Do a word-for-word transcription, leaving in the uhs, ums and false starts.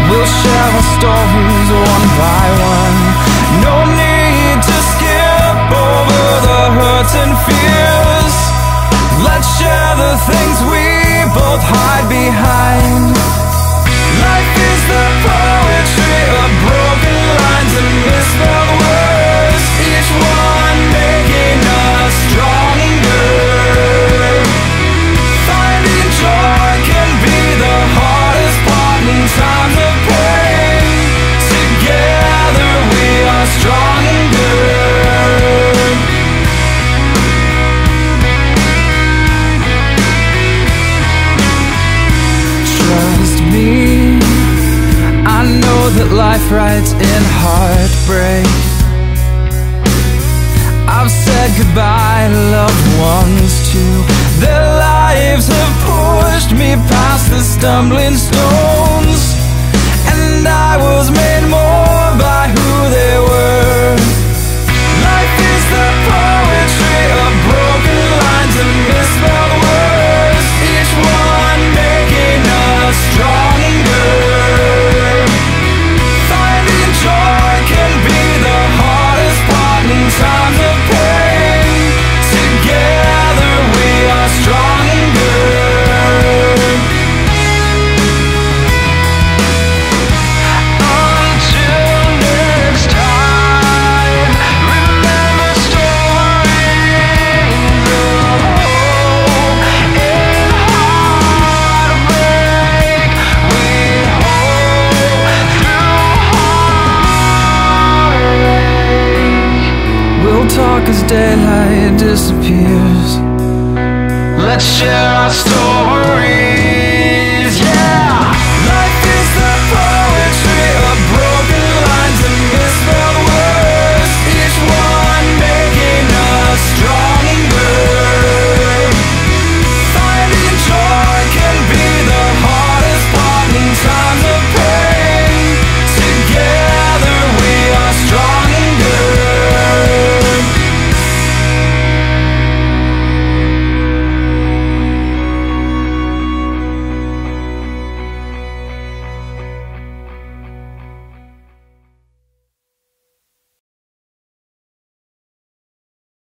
We'll share our stories one by one. No need to skip over the hurts and fears. Let's share the things we both hide behind. Life is the poetry of broken lines and misspelled words, each one making us stronger. Finding joy can be the hardest part in times of pain. Together we are stronger. Trust me, I know that life writes in heartbreak. I've said goodbye to loved ones too. Their lives have pushed me past the stumbling stones, and I was made more by who they were. Life is the poetry of broken lines and misspelled words, each one making us stronger. Finding joy can be the hardest part in times of pain. Together we are stronger. Until next time, remember stories of hope and heartbreak. We hope through heartache. We'll talk as daylight disappears. Let's share our stories.